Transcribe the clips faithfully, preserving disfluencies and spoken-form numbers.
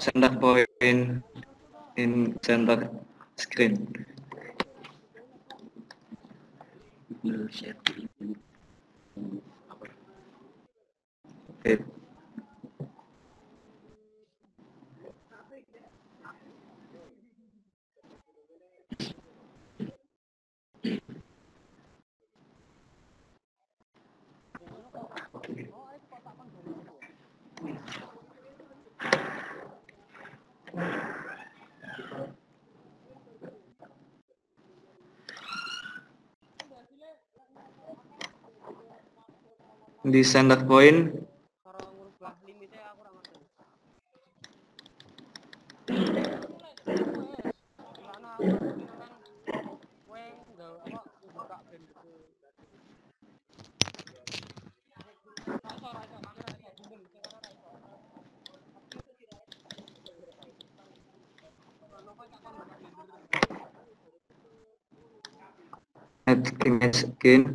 center point in center screen. Okay. Di center point add image again.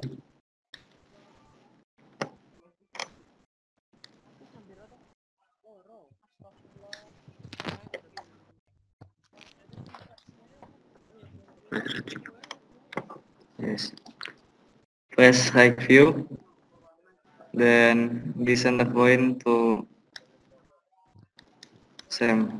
Yes. Press right view. Then di center point to same.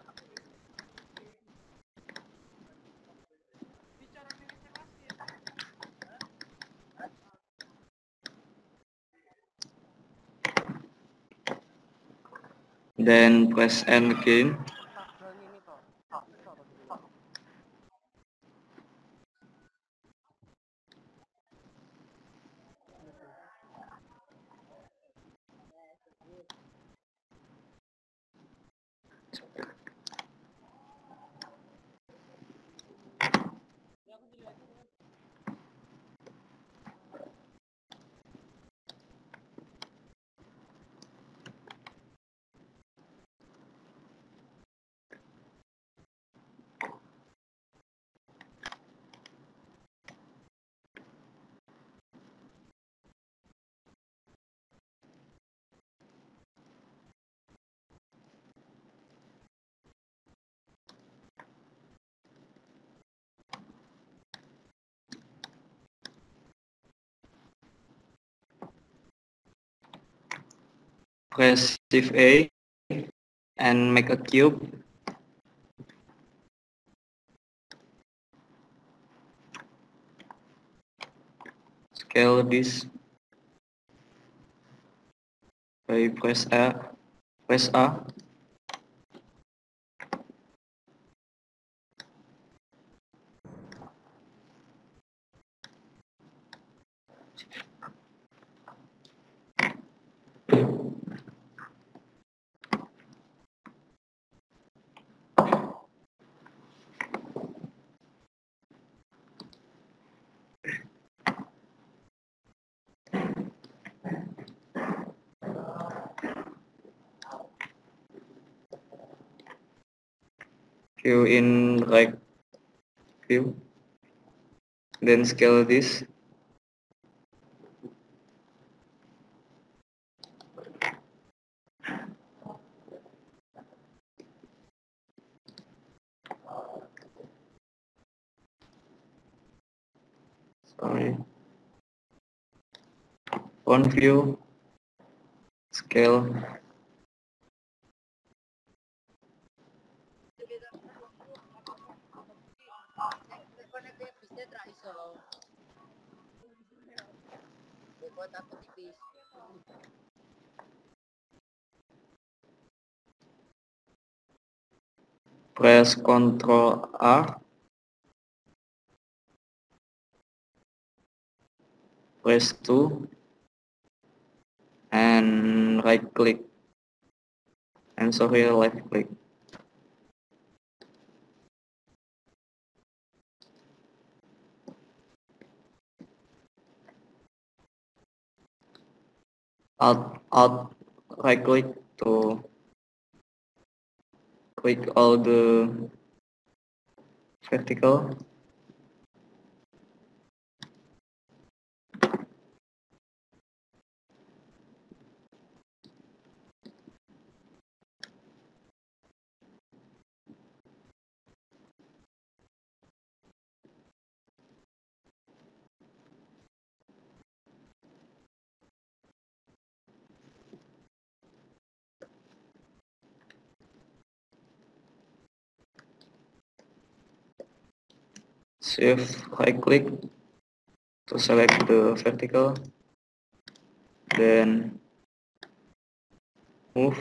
Then press N again. Press Shift A and make a cube. Scale this by press A. Press A. View in right view. Then scale this. Sorry. Front view. Scale. Press Ctrl A. Press two. And right click. And sorry, left click. Alt, alt, right click to click all the vertical. shift right click to select the vertical, then move.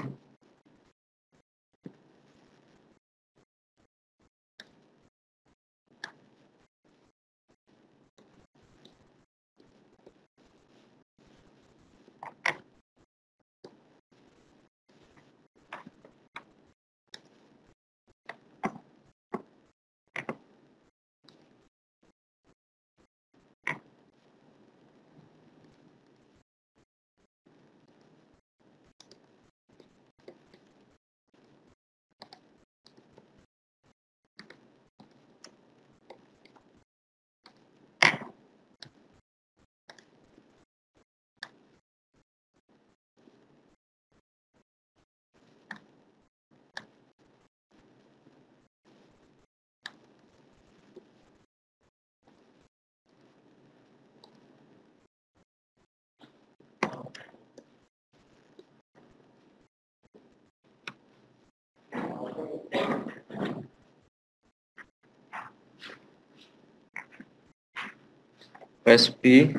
Press B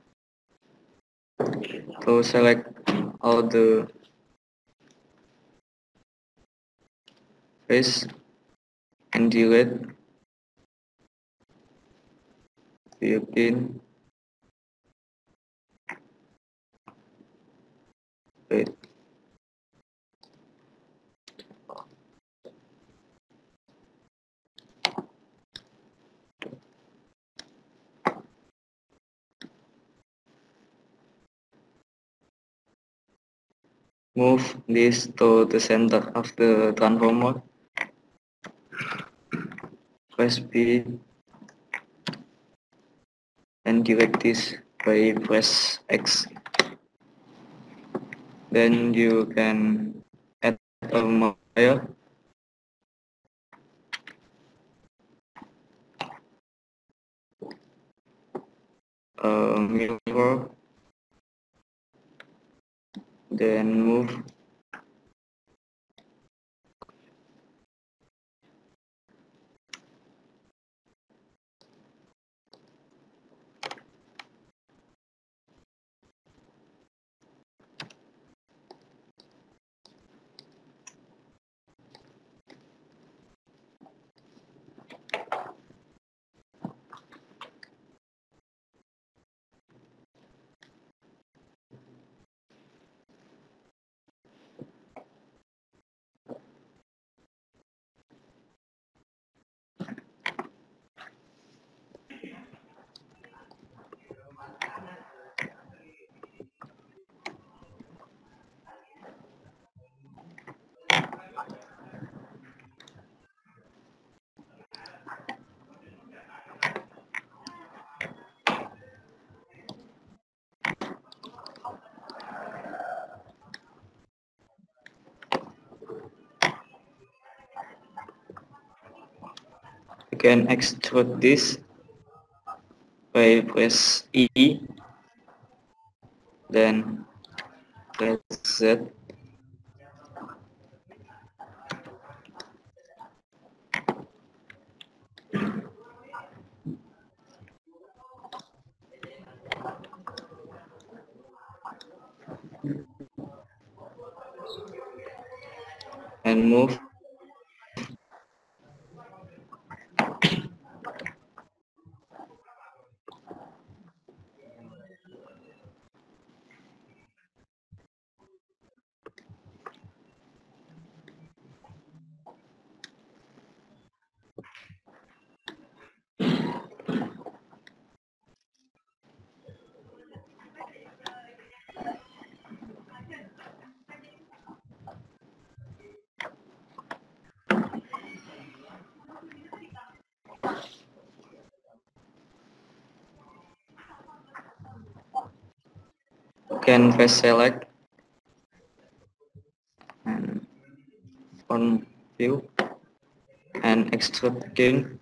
to select all the face and delete the pin. Wait. Move this to the center of the transformer. Press B and direct this by press X. Then you can add a modifier. A mirror, then move. You can extrude this by press E, then press Z. And move. You can press select and on view and extrude again.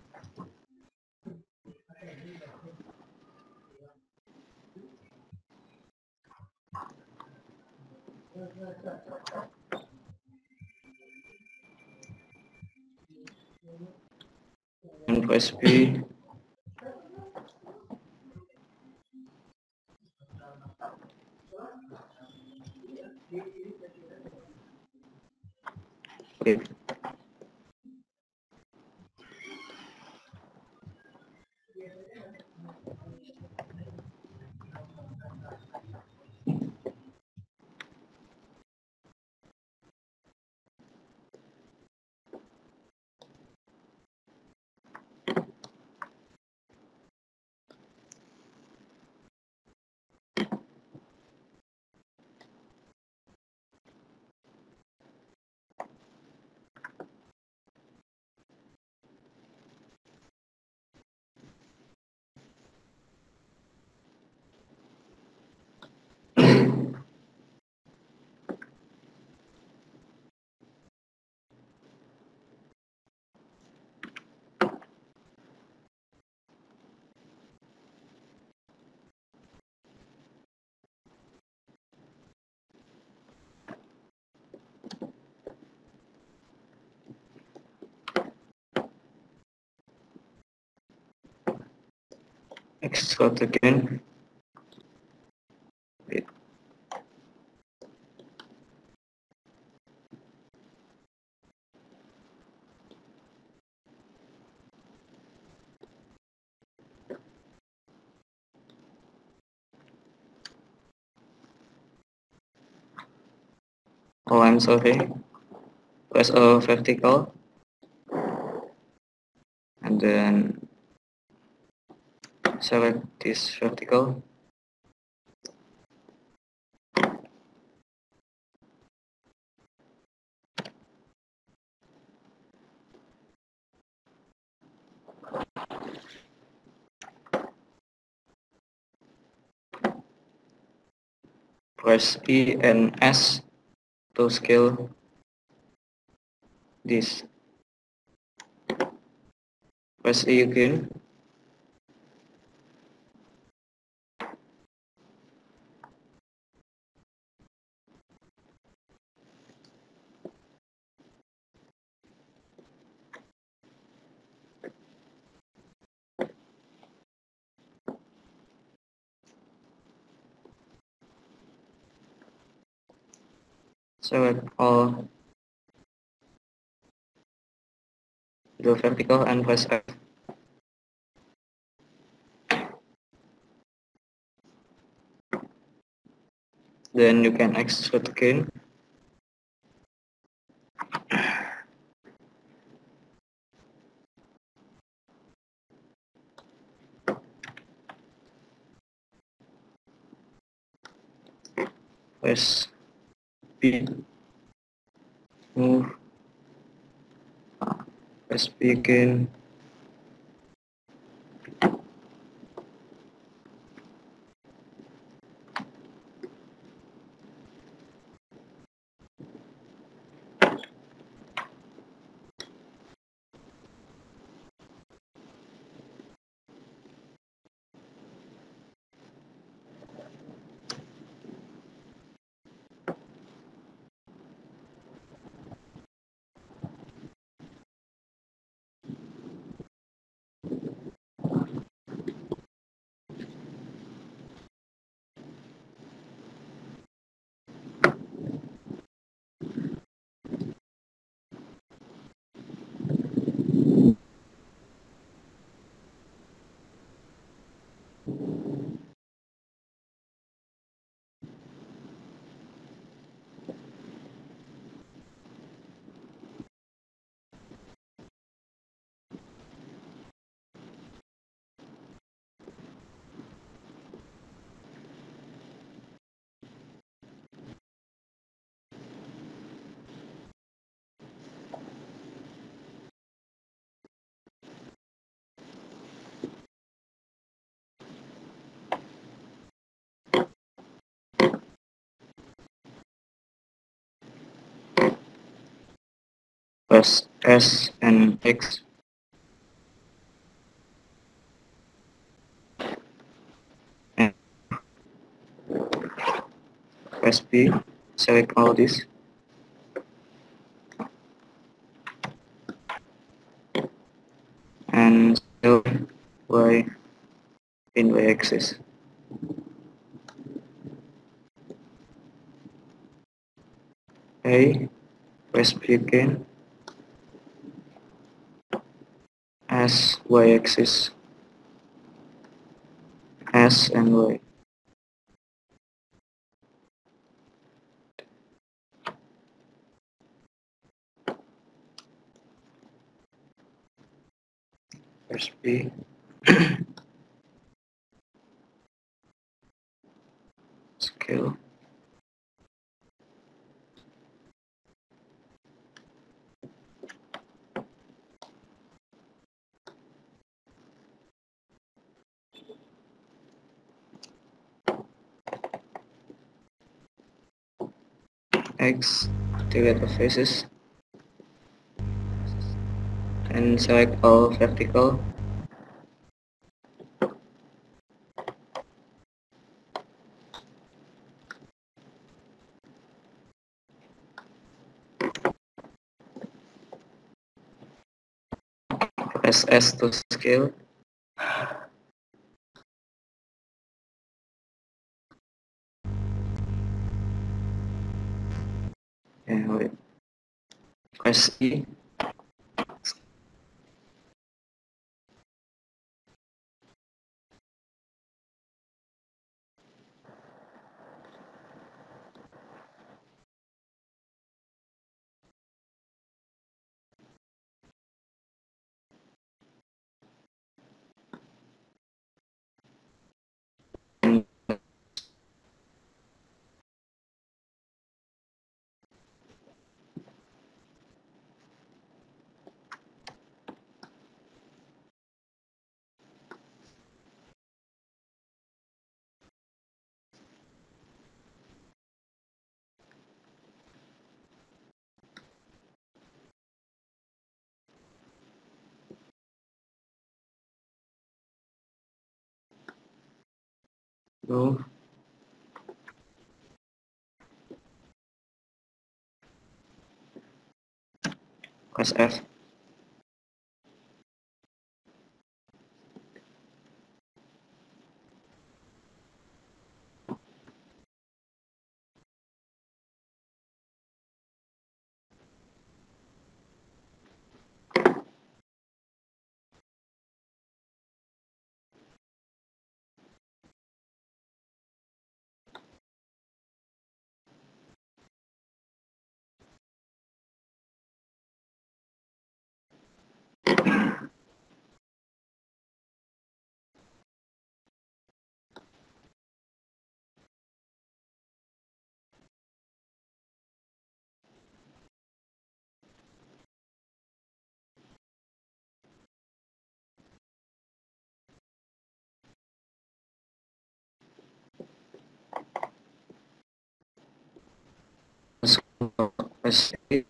And press B click. Extrude again. Wait. Oh, I'm sorry. Press a vertical and then select this vertical. Press E and S to scale this. Press E again. Select all the vertical and press F. Then you can extrude again. Press B, move, press B again. Press S and X. And press B, select all this. And scale Y in Y axis. A, press B again. as y-axis, S and Y. First B. Scale. X, delete the faces, and select all vertical. Press S to scale. Yeah, wait. Press E. And go. Press F. Press E.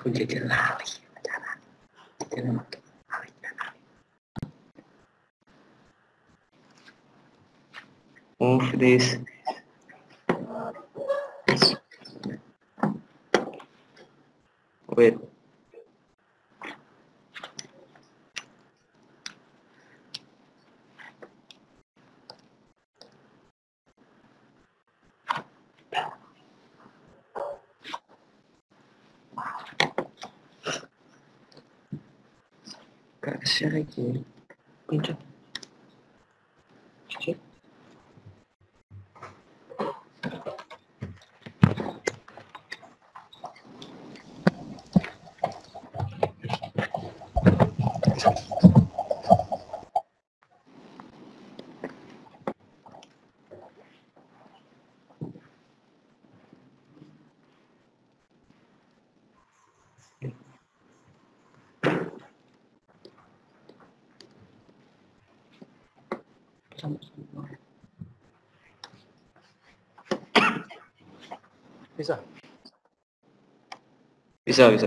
Aku jadi lali cara jadi lali. Move this. Wait. Kasih lagi. Pencet. Cek. Bisa? Bisa, bisa.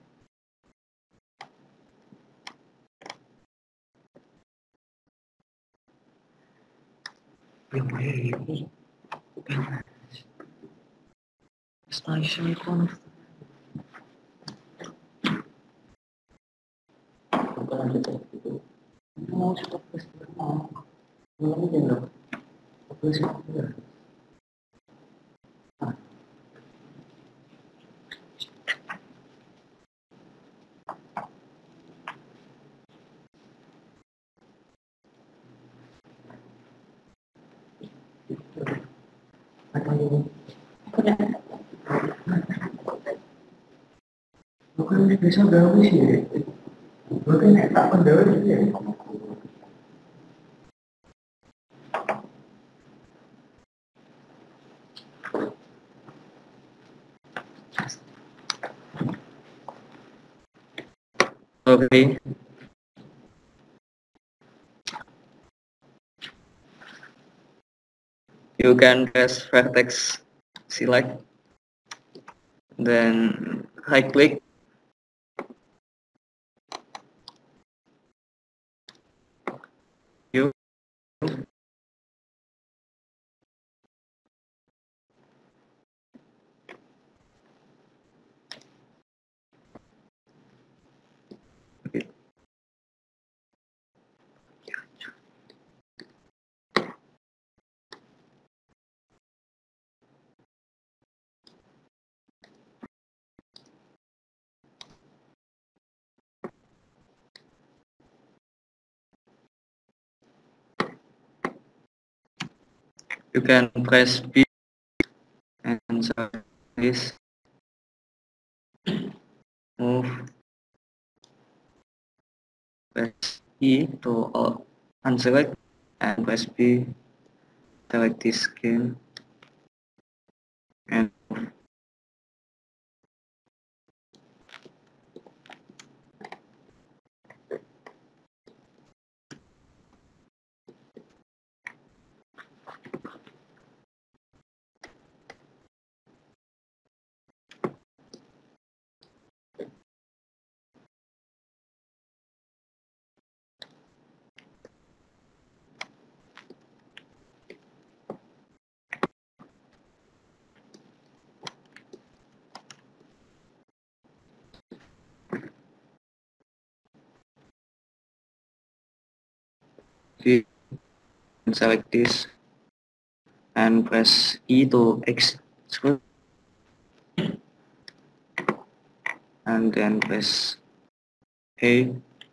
Yang ini bukan station icon. Bukan ada itu. Mau stop plus mau. Belum ada. Plus itu. Bukan bisa gawe sih. Bukan tak pendawa gitu ya. Okay. You can press vertex select, then right click, you okay. You can press B and select this, move, press E to uh, unselect, and press B, select this skin, and move. B, and select this, and press E to extrude, and then press A,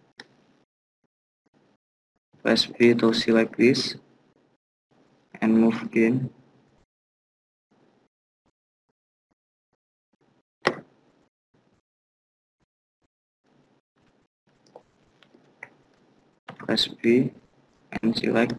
press B to select this, and move again. Press B and select.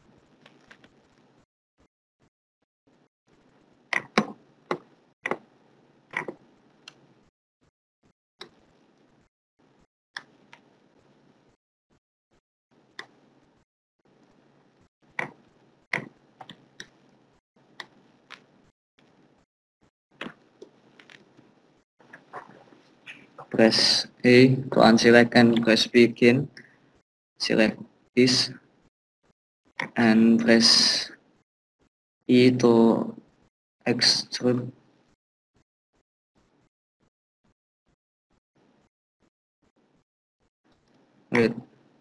press A to unselect and press B again. Select this and press E to extrude. Wait.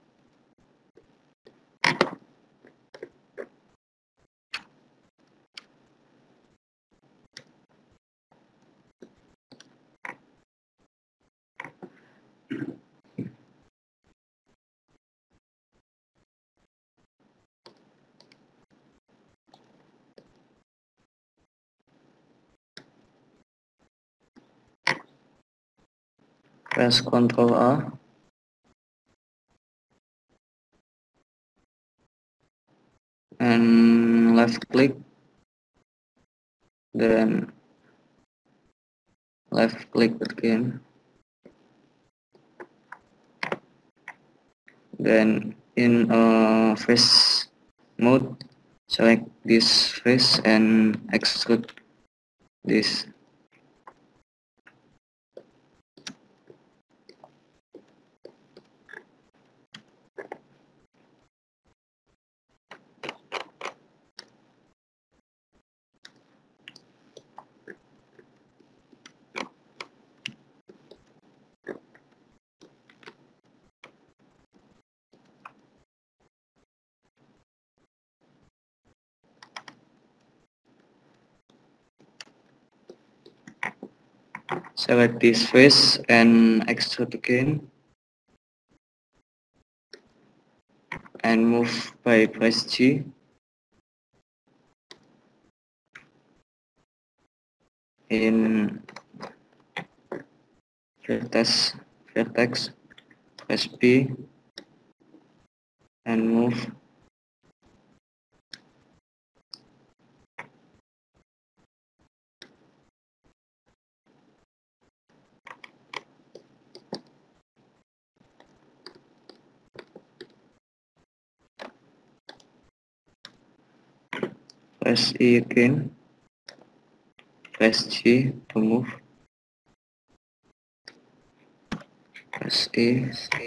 Press Ctrl A. And left click, then left click again, then in uh, face mode select this face and extrude this. Select this face and extrude again and move by press G. In vertex, vertex press B and move. Press E again, press G to move, press E,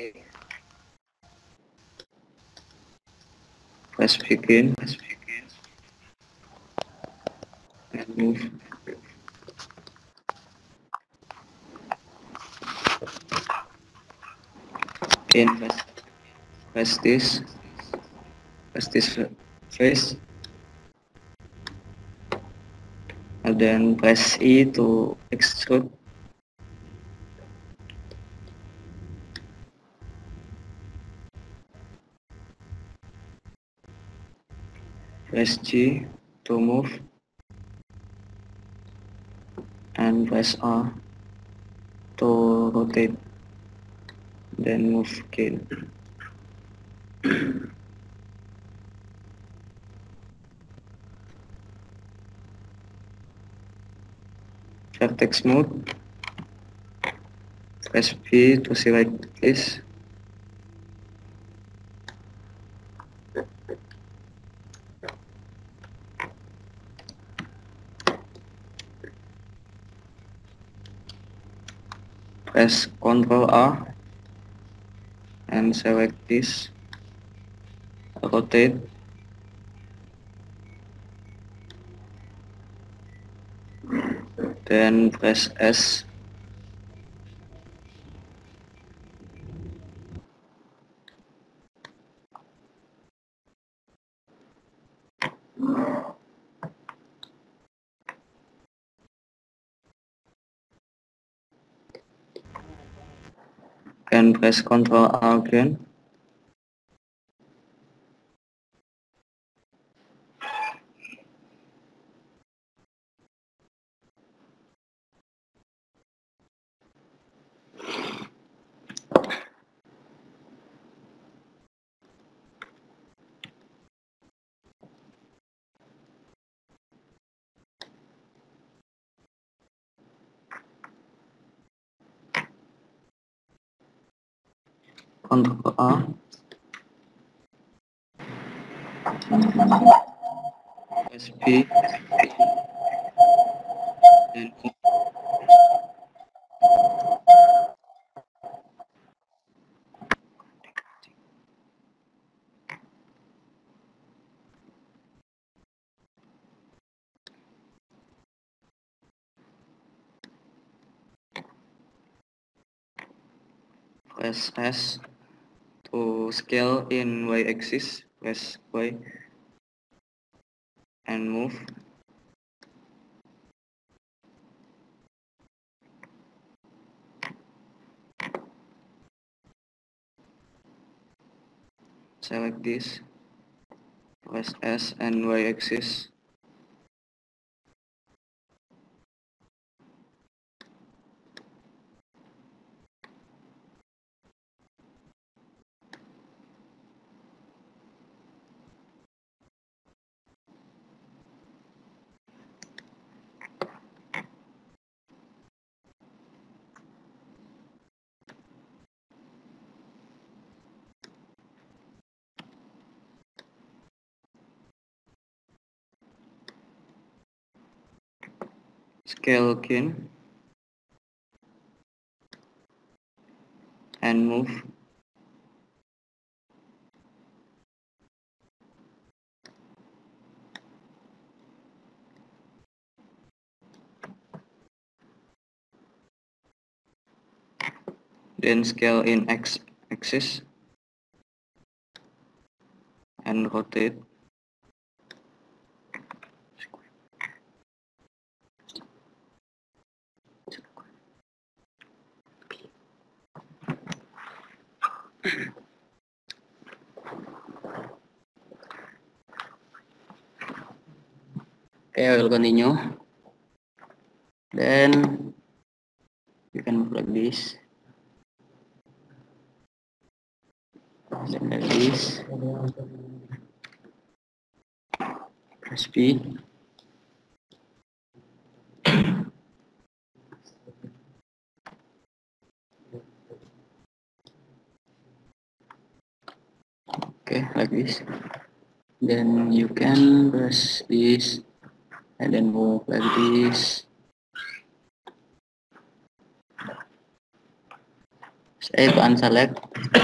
press B again, and move. Again, press, press this, press this face, and then press E to extrude. Press G to move and press R to rotate, then move again. Vertex mode, press B to select this. Press Ctrl A and select this, rotate, then press S. Can press Ctrl A again. Ctrl A. Press B. Then press S. To scale in y-axis, press Y and move. Select this, press S and y-axis. Scale again and move. Then scale in x-axis and rotate. Okay, I will continue. Then you can move like this. Then like this. Press P. Okay, like this. Then you can press this and then move like this. Save and select.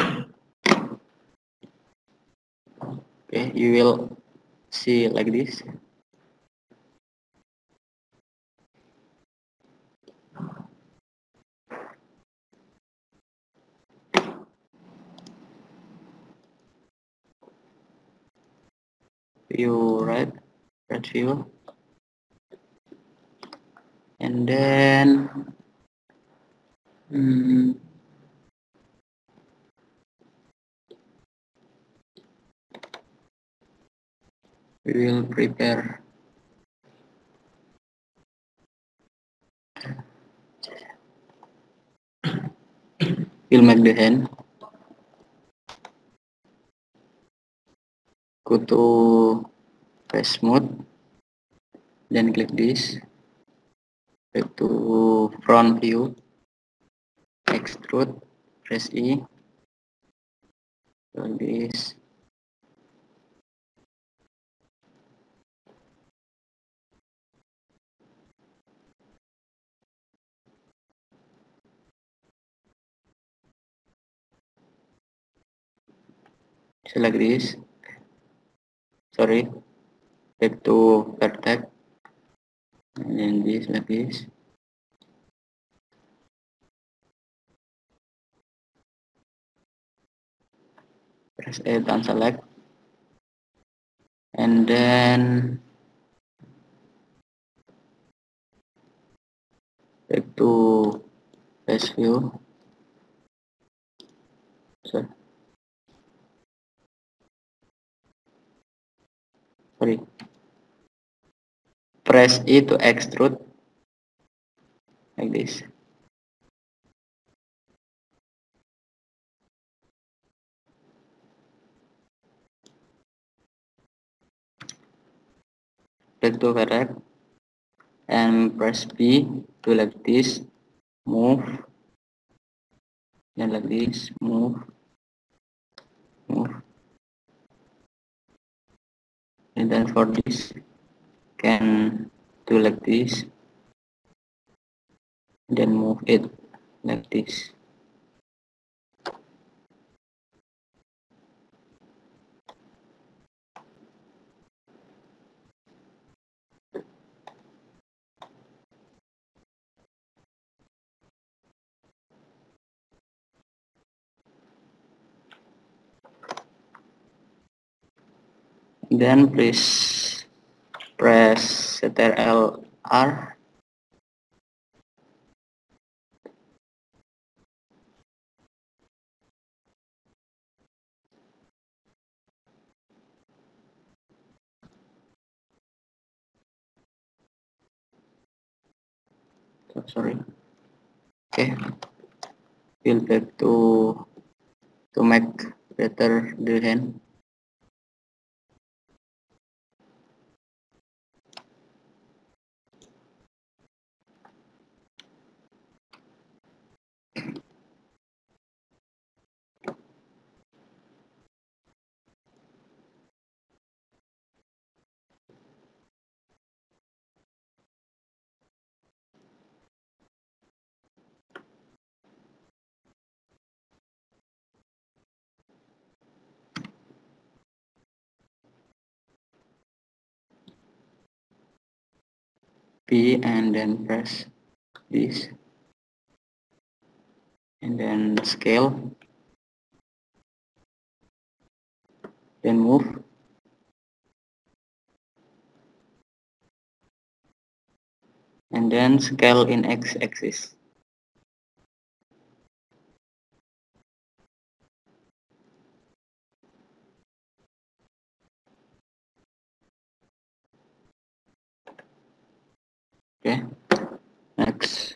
Okay, you will see like this. View right, right view, and then hmm, we will prepare. We'll make the hand. Go to face mode, then click this. Back to front view, extrude, press E, like this. Select this. Sorry, back to vertex, and then this like this. Press A and select, and then back to face view. So, sorry. Press E to extrude like this. Back to vertex and press B to like this. Move, then like this. Move, move, and then for this can do like this, then move it like this. Then please press Ctrl R. So, sorry. Okay, we'll back to to make better the hand. P and then press this and then scale, then move, and then scale in x-axis. Okay, next.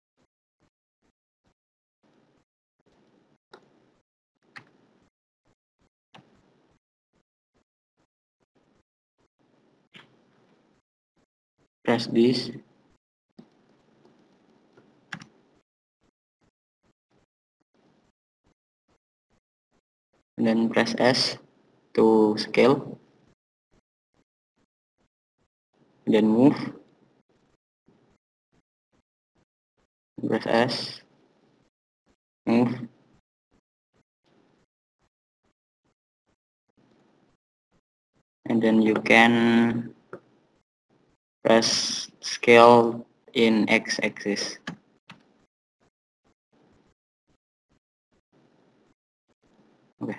Press this. And then press S to scale. And then move. Press S. Move. And then you can press scale in x-axis. Okay.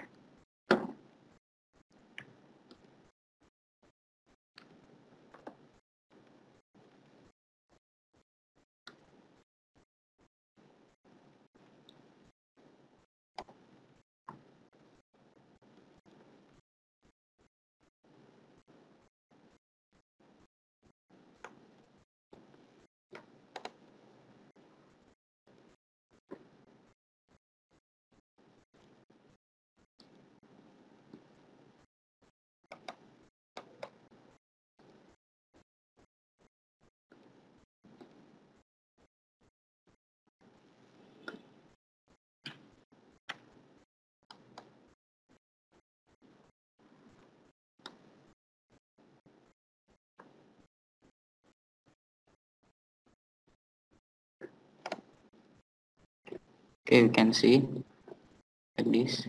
Okay, we can see like this.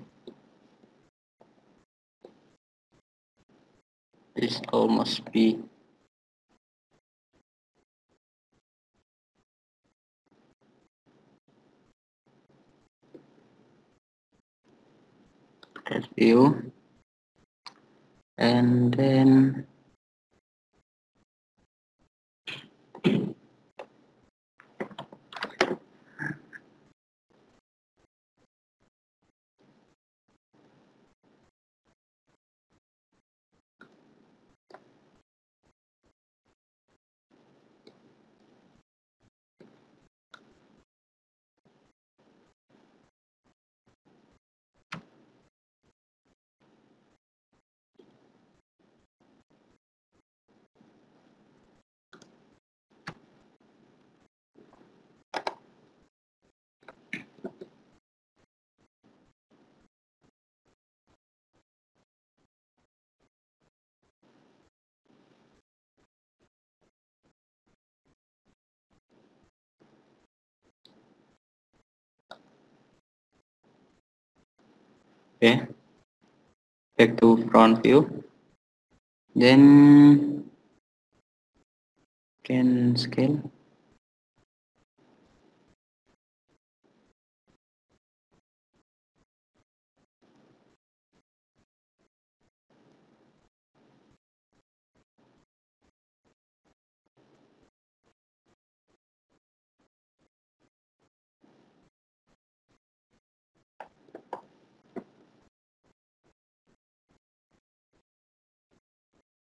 This almost be that view, and then okay, back to front view. Then can scale.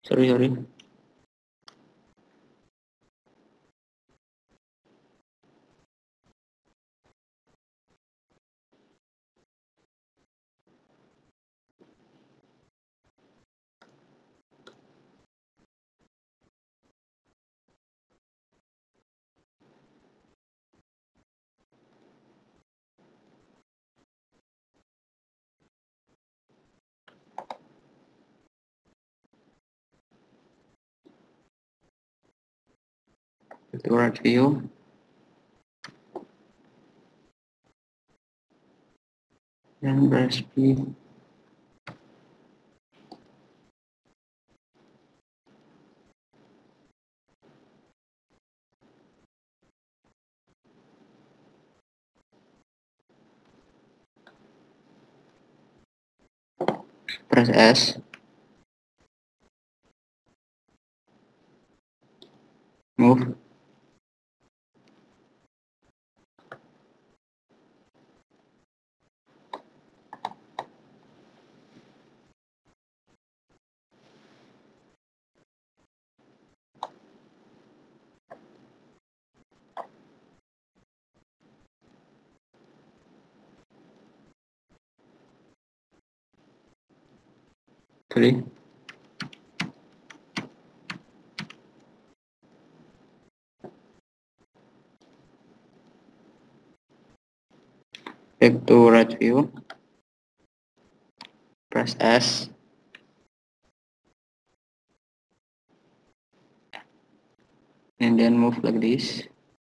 sorry sorry to right view, then press P. Press S, move, three, back to right view, press S, and then move like this.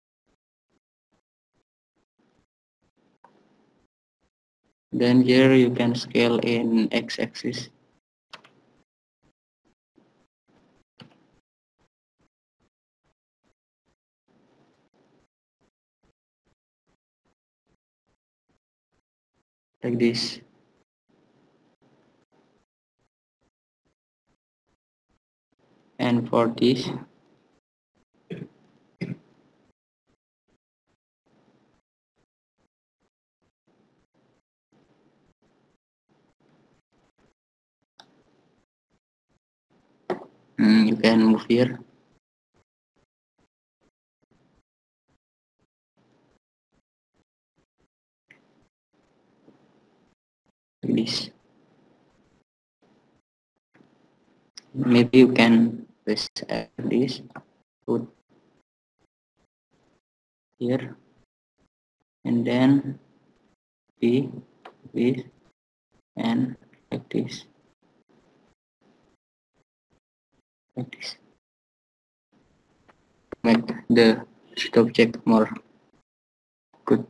Then here you can scale in x-axis. Like this. And for this, mm, you can move here. Like this. Maybe you can paste this, put here, and then P, this, and like this. Like this. Make the sheet object more good.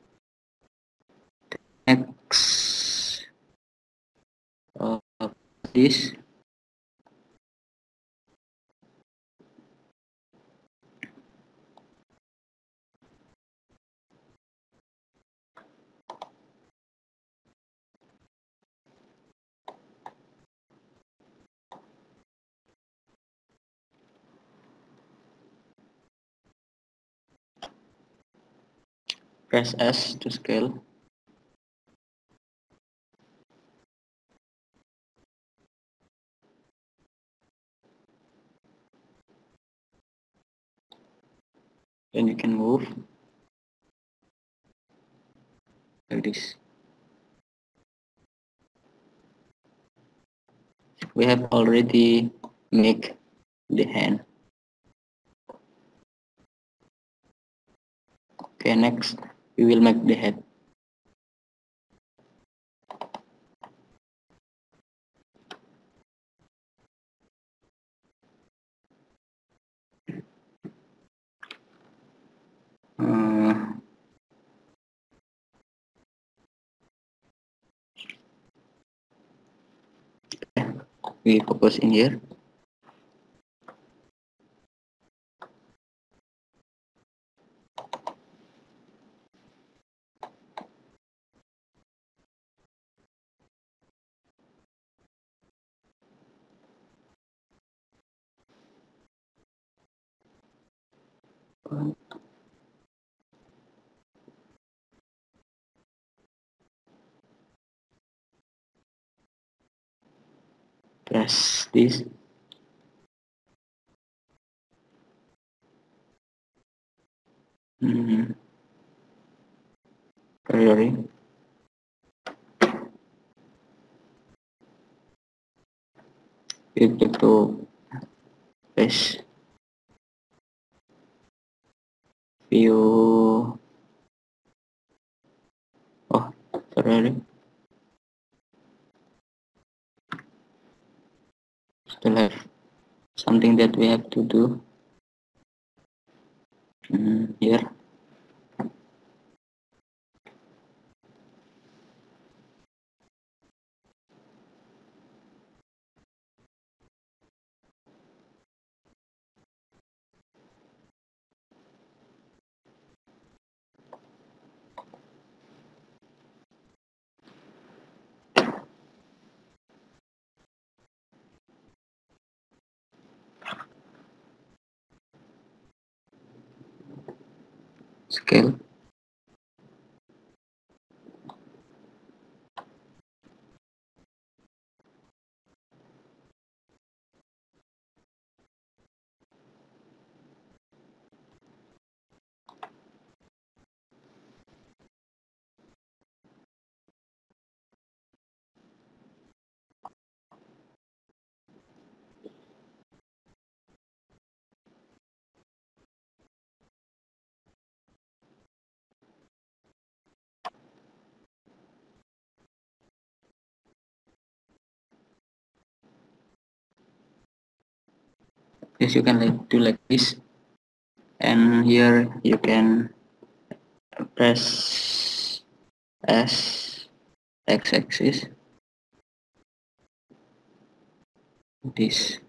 Next, uh, this. Press S to scale. Then you can move like this. We have already make the hand. Okay, next we will make the head. Uh, we focus in here. Press this. hmm, priori. You click to paste view. Oh, priori. Still have something that we have to do. Mm, here. Scale. Yes, you can like do like this, and here you can press S x-axis this.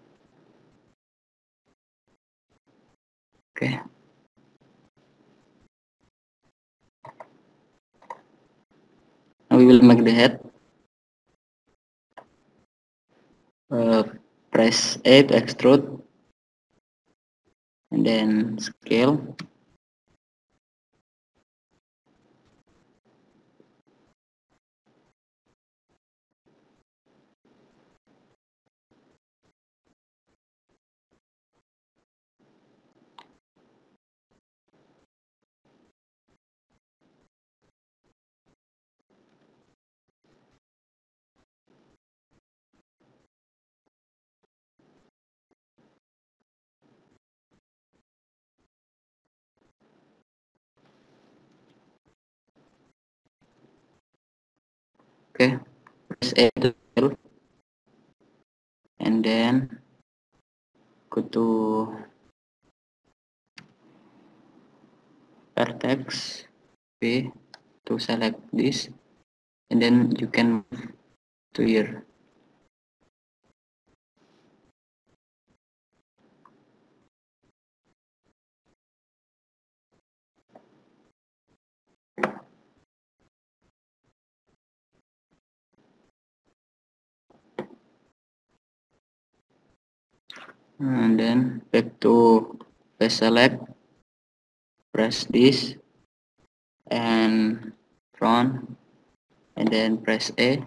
Okay, now we will make the head. Uh, press A to extrude, and then scale. Okay, press A to scale, and then go to vertex B to select this, and then you can move to here. And then back to face select, press this and front, and then press A.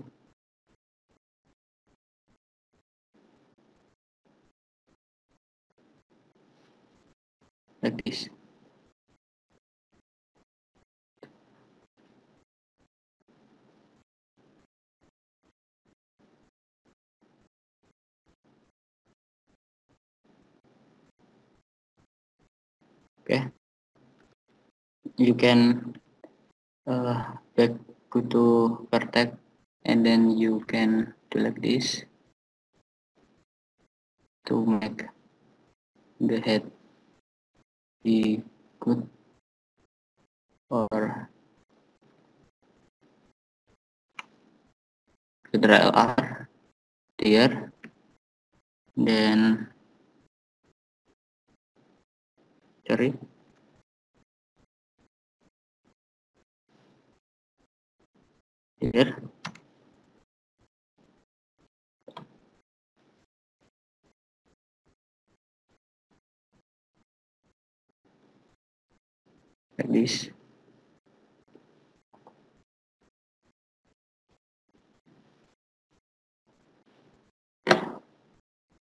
Like this. Okay, you can uh, back go to vertex, and then you can do like this to make the head be good, or Ctrl R there, then sorry, here, like this.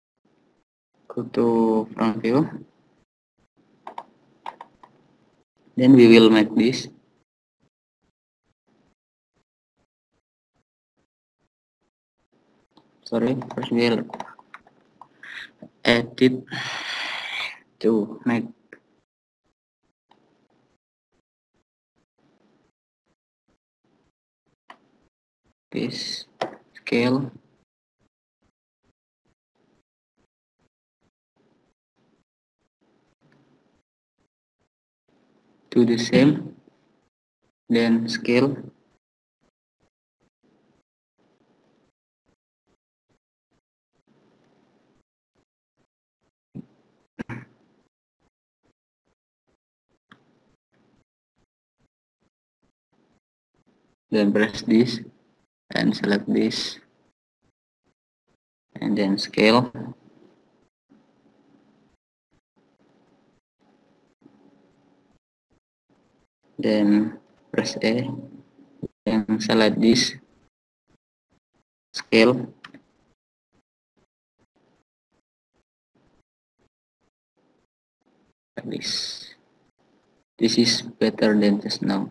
Go to front view, Then we will make this. Sorry, first we'll edit to make this scale. Do the same, then scale. Then press this and select this and then scale. Then press A and select this, scale. Like this. This is better than just now.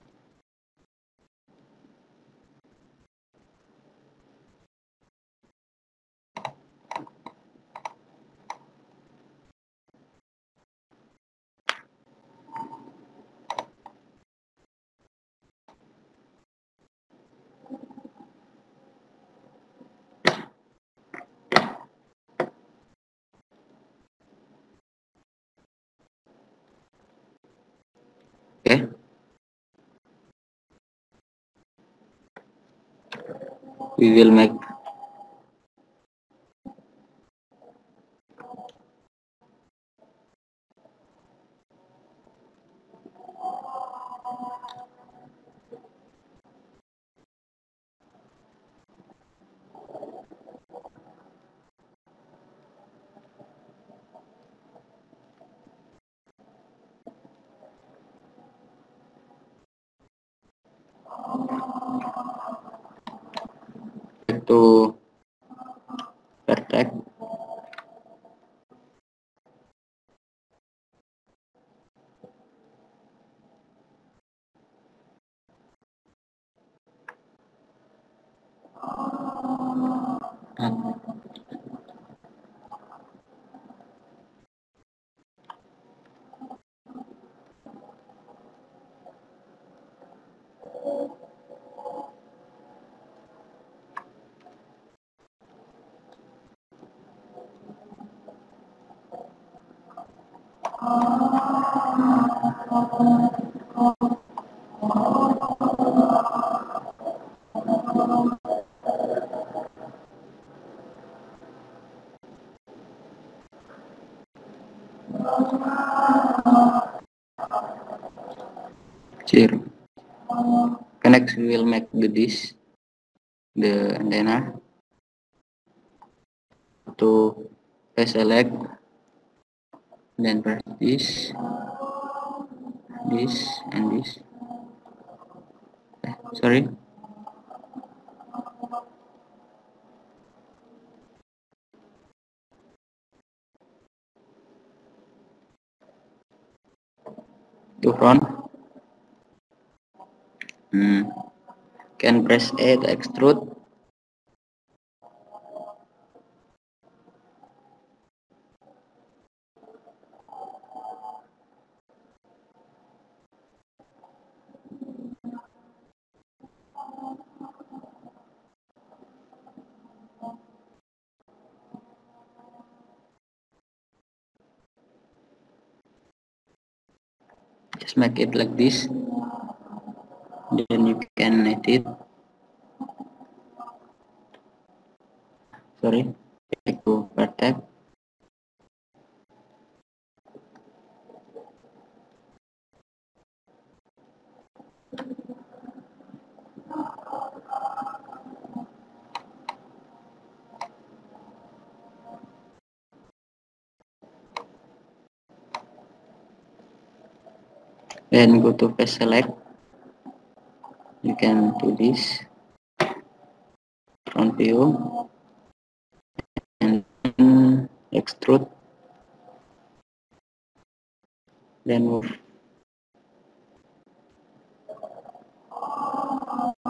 Okay. We will make to Vertex. Zero. Next we will make the this the antenna. To press select, then press this, this, and this. Eh, sorry. To front. Hmm. Can press A to extrude. Just make it like this. Then you can edit. Sorry. Back to Vertex. Then go to face select. You can do this front view and extrude. Then move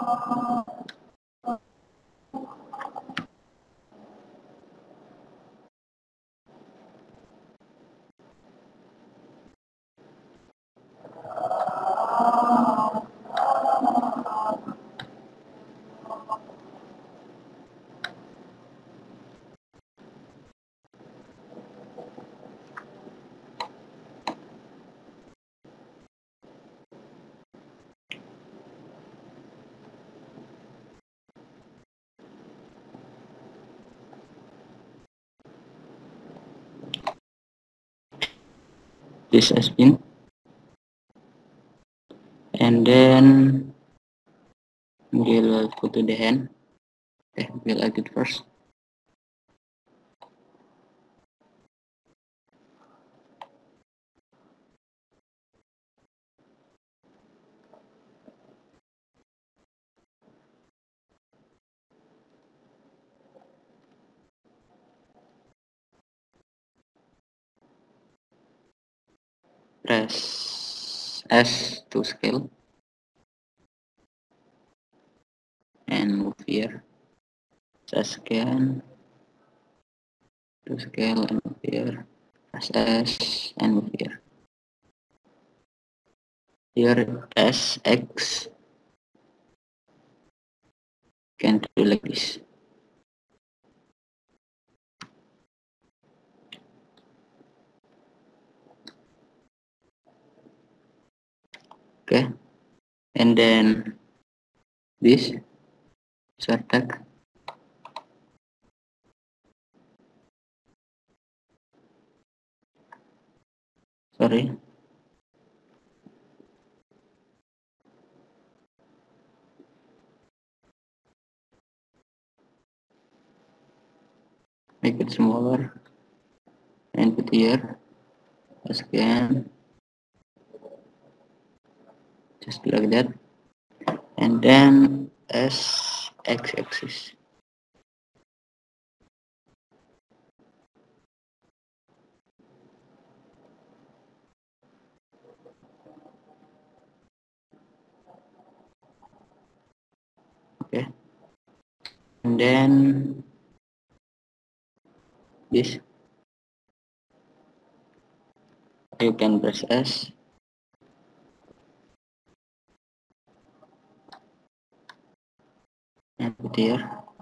This has been, and then we'll go to the hand. Okay, we'll add it first. Press S to scale and move here. Press again to scale and move here. Press S and move here. Here S X can do like this. Okay, and then this vertex. Sorry. Make it smaller and put here. Again, just like that, and then S X axis. Okay, and then this, you can press S and put here.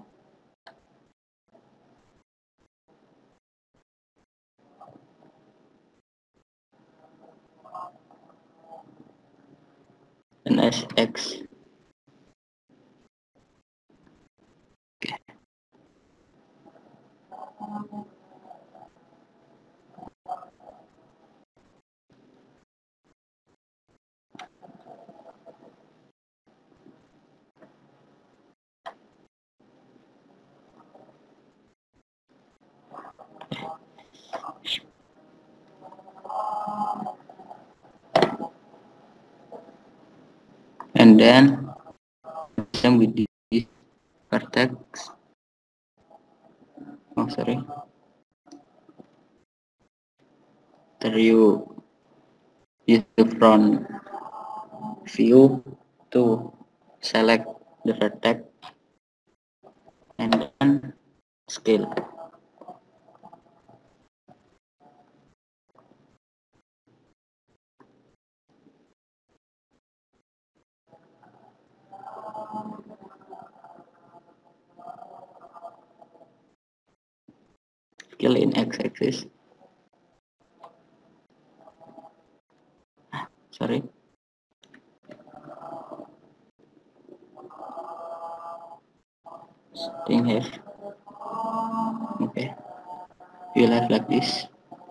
And S X. Okay. And then same with this vertex. Oh, sorry. After you use the front view to select the vertex and then scale. Scale in x-axis. Sorry. Thing here. Okay. You have like this.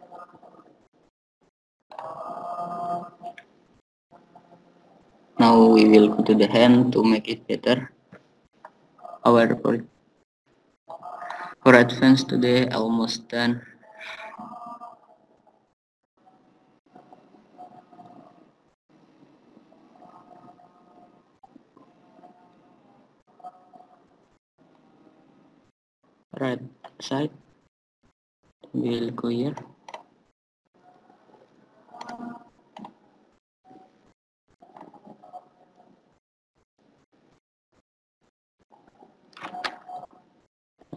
Now we will go to the hand to make it better. Our for, for advance today almost done. Right side. We'll go here.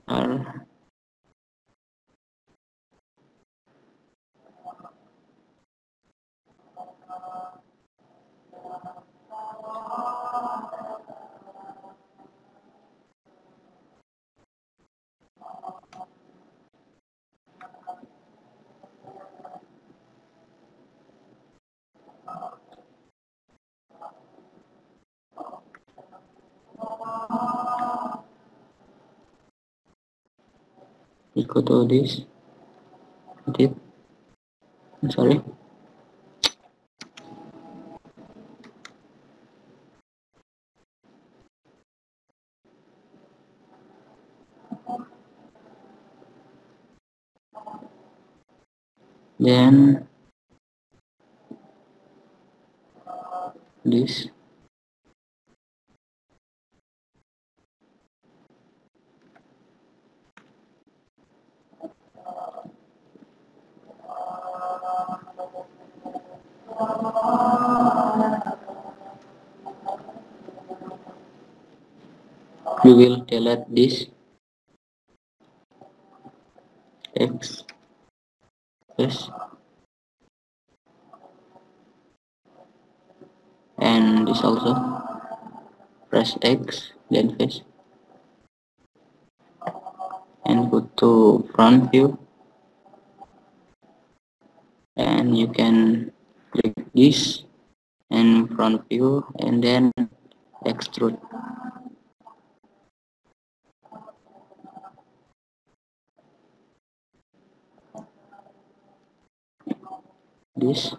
are equal to this. Did sorry. Then this we will delete this x this and this also. Press X, then face, and go to front view, and you can click this and front view, and then extrude. This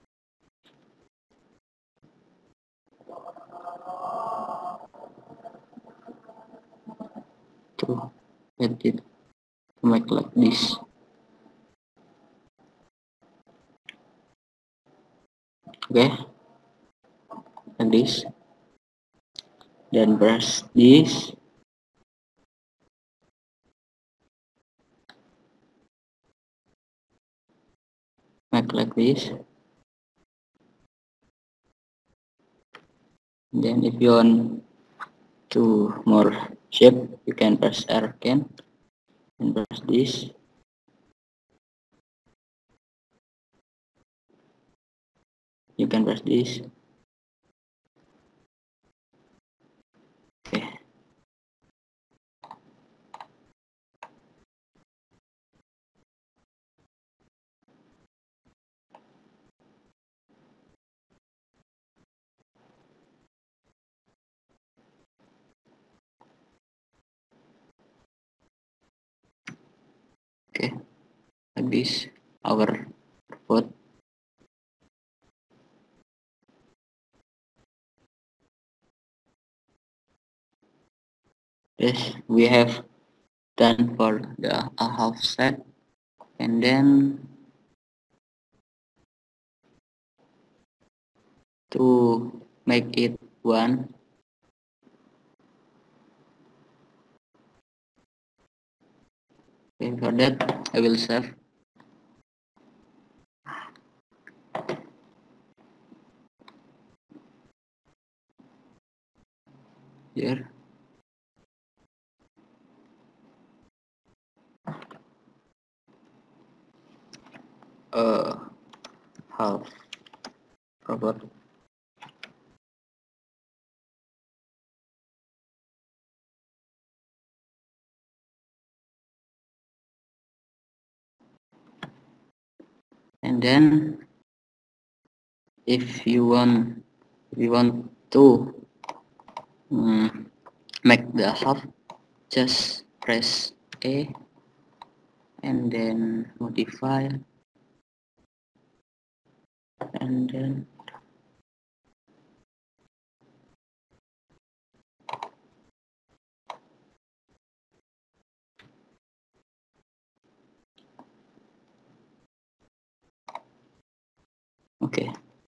to edit to make like this. Okay, like this. Then press this, make like this. Then if you want to more shape, you can press R again and press this. You can press this. Okay. Okay, like this, our robot. Yes, we have done for the a half set, and then to make it one, okay, for that I will save here. Uh, half robot. And then if you want, if you want to um, make the half, just press A and then modify, and then okay.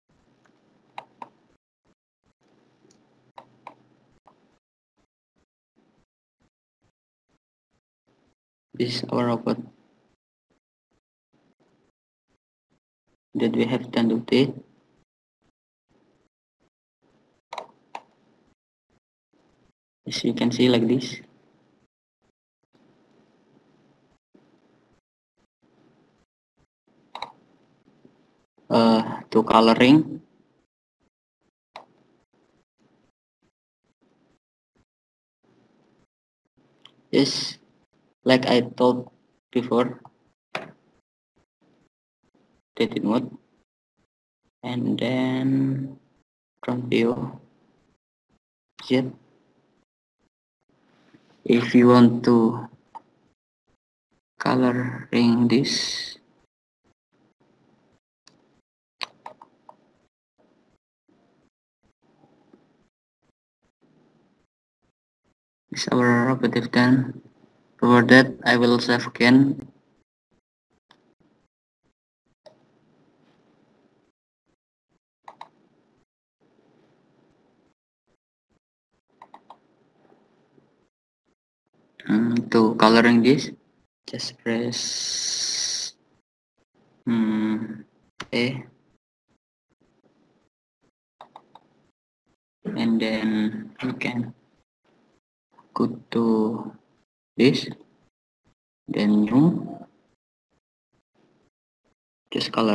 This is our robot that we have done today. As you can see like this. uh, to coloring. Is like I told before, edit mode, and then front view. Yep. If you want to coloring this, is our robot done. For that, I will save again. Um, to coloring this, just press um, A, and then you can go to this, then new, just color.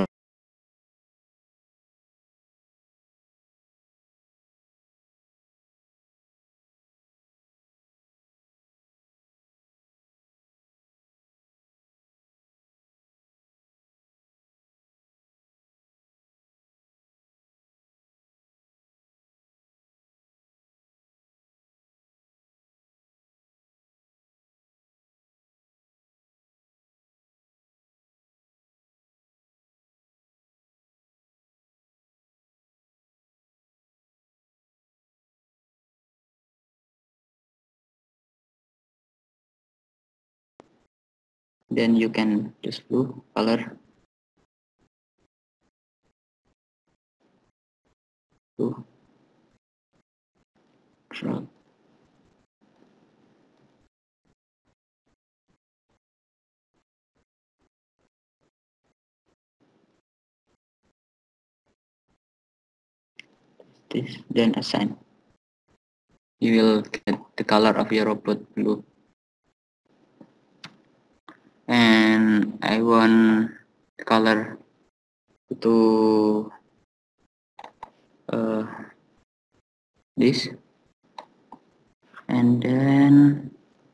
Then you can just do color to drag. This, then assign. You will get the color of your robot blue. And I want the color to uh, this, and then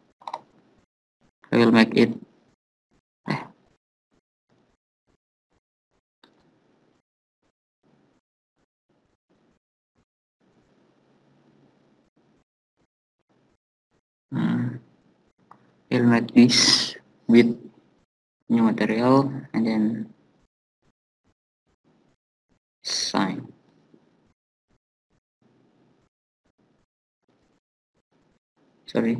I will make it eh, hmm, I'll make this with new material and then sign. Sorry.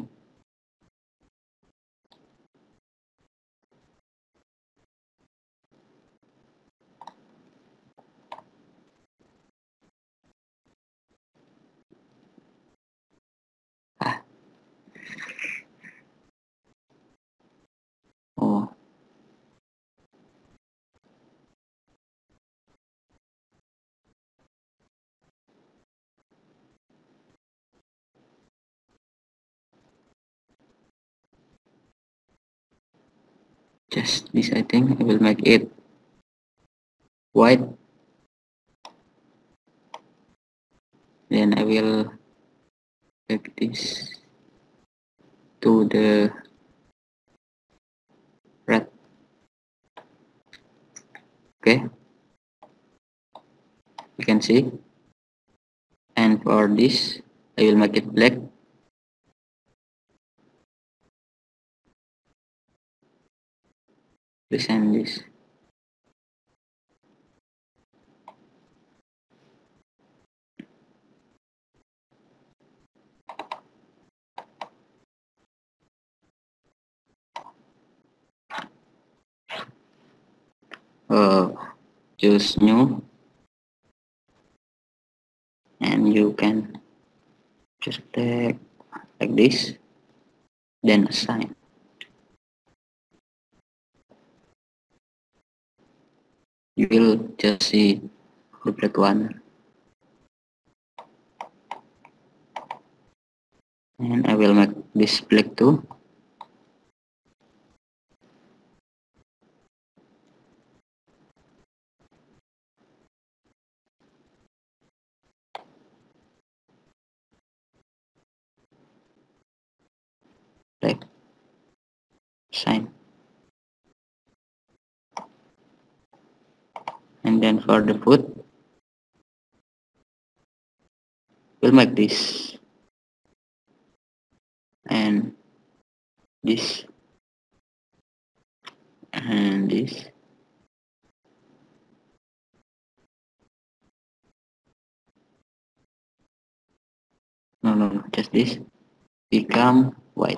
Ah. Oh. Just this, I think I will make it white. Then I will take this to the red. Okay, you can see. And for this, I will make it black. Present this. Uh, choose new, and you can just take like this, then assign. You will just see the black one, and I will make this black too. black sign. And then for the foot, we'll make this and this and this. No, no, no, just this become white.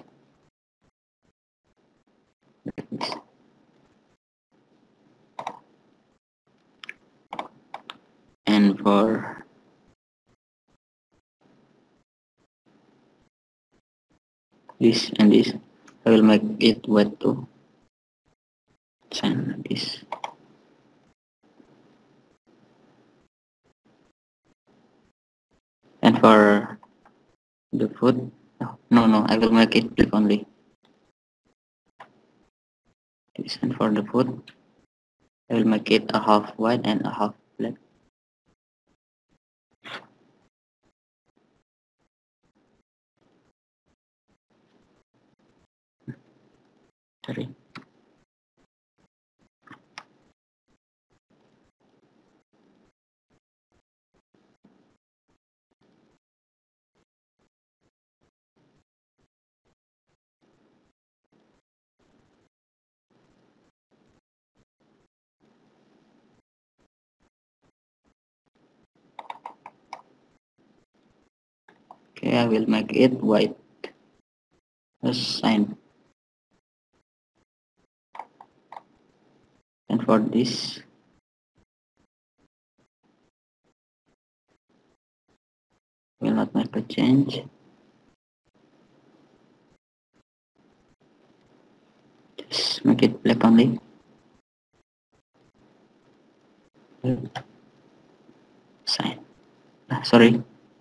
Like this. And for this and this, I will make it white too. Sign this. And for the foot, no, no, I will make it black only. This. And for the foot, I will make it a half white and a half black. Sorry. Okay, I will make it white. As sign. And for this, will not make a change. Just make it black only. Sign. Ah, sorry.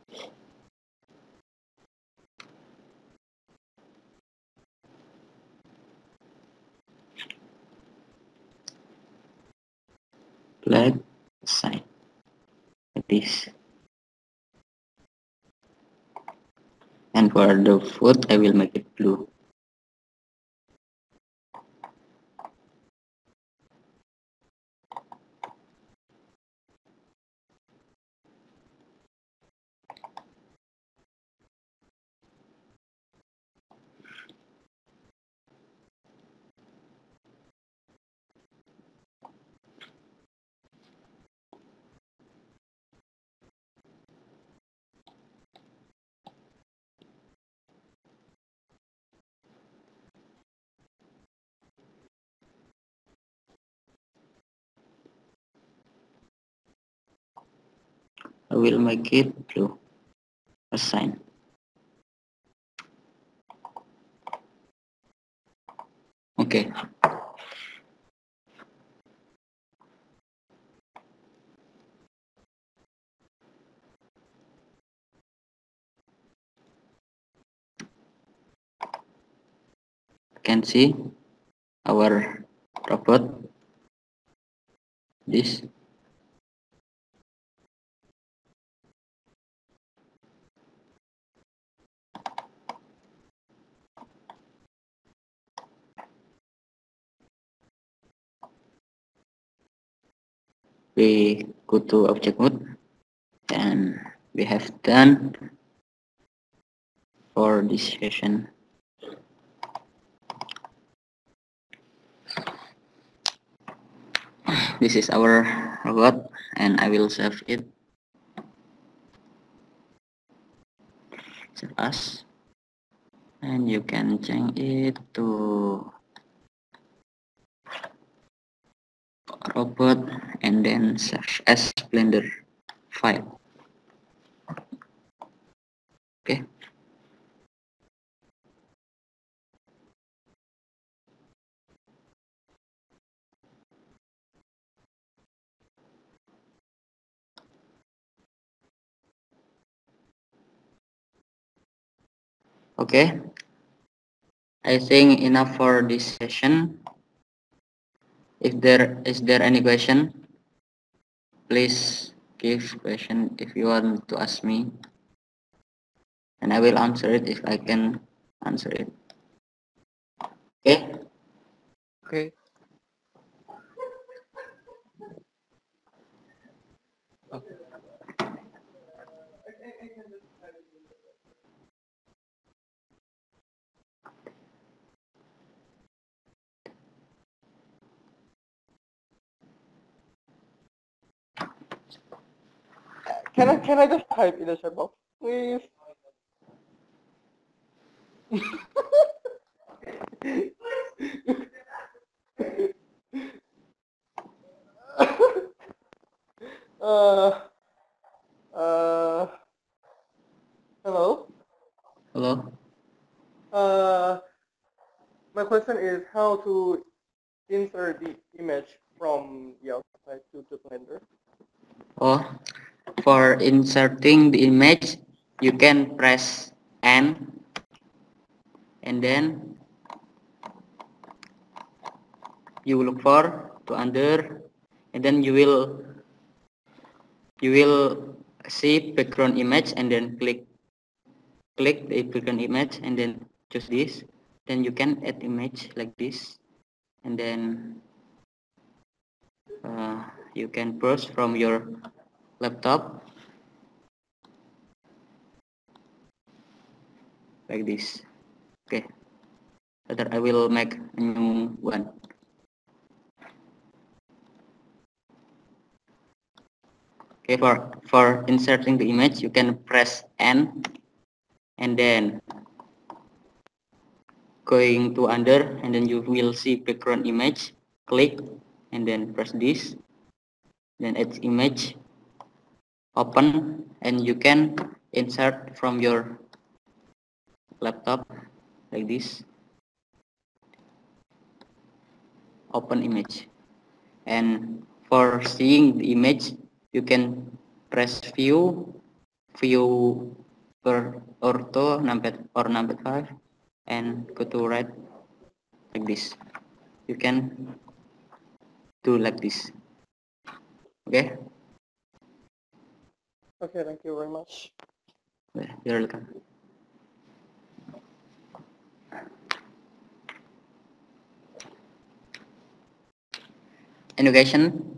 Black sign. Like this. And for the foot, I will make it blue. I will make it blue. A sign. Okay. You can see our robot. This. We go to object mode and we have done for this session. This is our robot and I will save it. Save as. And you can change it to robot and then save as Blender file. Okay. Okay. I think enough for this session. If there is there any question, please give question if you want to ask me, and I will answer it if I can answer it. Okay. Okay. Okay. Can I can I just type in the chat box, please? uh, uh, hello. Hello. Uh, my question is how to insert the image from the outside to the Blender. Oh, for inserting the image, you can press N, and then you look for to under, and then you will you will see background image, and then click click the background image, and then choose this. Then you can add image like this, and then uh, you can browse from your laptop like this. Okay, later I will make a new one. Okay, for for inserting the image, you can press N, and then going to under, and then you will see background image. Click, and then press this, then add image, open, and you can insert from your laptop like this. Open image, and for seeing the image, you can press view, view per ortho numpad or numpad five, and go to right like this. You can do like this. Okay. Okay, thank you very much. You're welcome. Any question?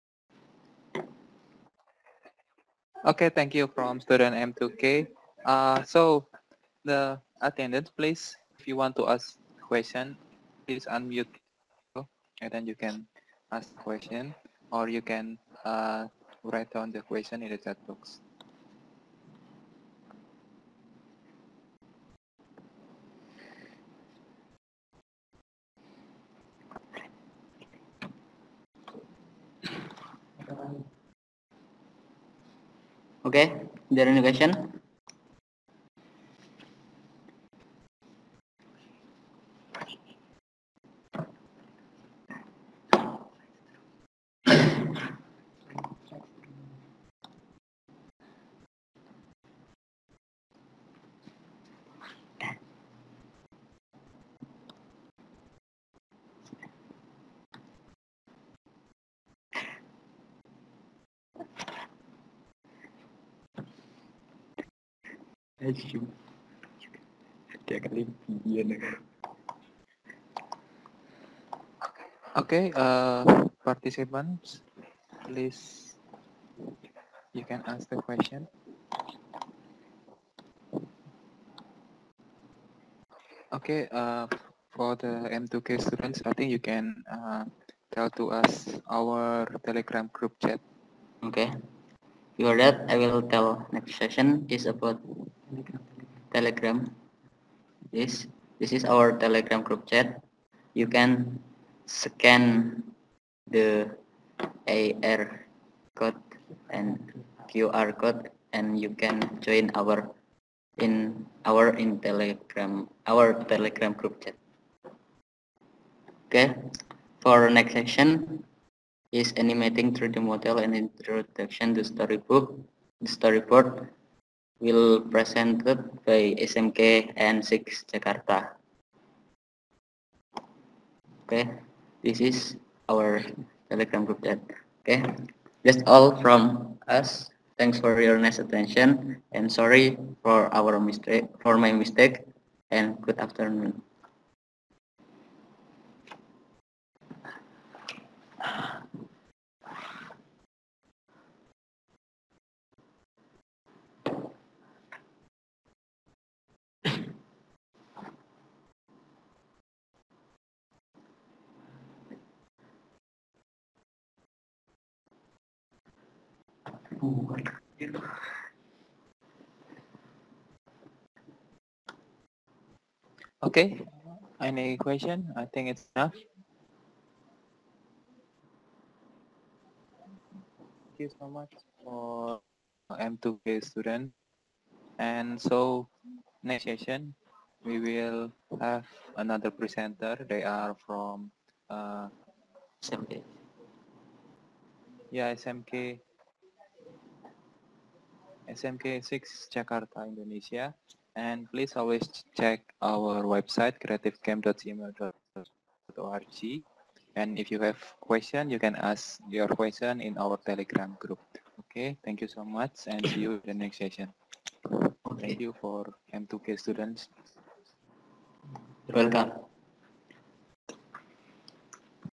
Okay, thank you from student M two K. Uh, so the attendant, please, if you want to ask question, please unmute, and then you can ask the question, or you can uh, write down the question in the chat box. Okay. Is there any question? Okay, uh, participants, please, you can ask the question. Okay, uh, for the M two K students, I think you can uh, tell to us our Telegram group chat. Okay. Before that, I will tell next session is about Telegram. This this is our Telegram group chat. You can scan the A R code and Q R code, and you can join our in our in Telegram our Telegram group chat. Okay. For next section is animating three D model and introduction to storybook. The storyboard will presented by S M K and six Jakarta. Okay, this is our Telegram group chat. Okay, that's all from us. Thanks for your nice attention, and sorry for our mistake, for my mistake, and good afternoon. Okay, any question? I think it's enough. Thank you so much for M two K student. And so next session, we will have another presenter. They are from uh, S M K. yeah, S M K S M K six Jakarta, Indonesia. And please always check our website creativecamp dot c m o dot org. And if you have question, you can ask your question in our Telegram group. Okay, thank you so much and see you in the next session. Okay. Thank you for M two K students. You're welcome.